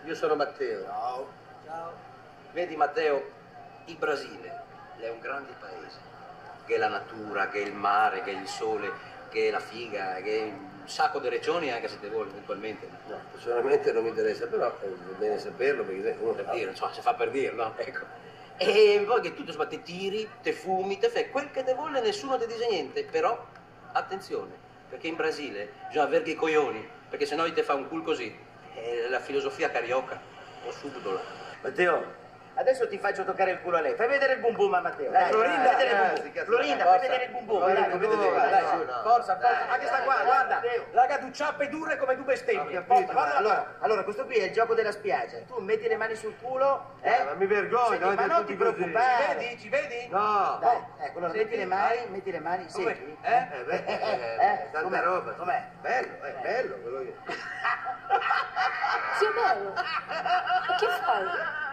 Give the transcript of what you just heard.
Io sono Matteo. Ciao. Ciao. Vedi Matteo, il Brasile è un grande paese, che è la natura, che è il mare, che è il sole, che è la figa, che è un sacco di regioni anche se te vuoi eventualmente. No, personalmente non mi interessa, però è bene saperlo perché uno Per dire, insomma, si fa per dirlo, ecco. E poi che tu insomma, te tiri, te fumi, te fai quel che te vuole, nessuno ti dice niente, però attenzione, perché in Brasile bisogna avere i coglioni, perché sennò te fa un culo così. È la filosofia carioca, o subdola. Matteo, Adesso ti faccio toccare il culo a lei. Fai vedere il bum bum a Matteo. Dai, Florinda, dai, vedere il dai, bum bum. cazzo, Florinda, forza. fai vedere il bum bum. Dai, Dai, dai, vedete, dai, dai, no, su. no. Forza, Dai, forza. Anche sta dai, qua, dai, guarda. Matteo. Raga, tu ciappe dure come due bestemmie. Ho capito, Forza, ma allora, questo qui è il gioco della spiaggia. Tu metti le mani sul culo, Ma mi vergogno, Senti, davanti ma a non ti tutti così. preoccupare. Ci vedi? No. Dai, ecco, allora Senti? metti le mani, Come? senti. Tanta Com'è? roba. Com'è? Bello, è bello quello che... Zio Bello, ma che fai?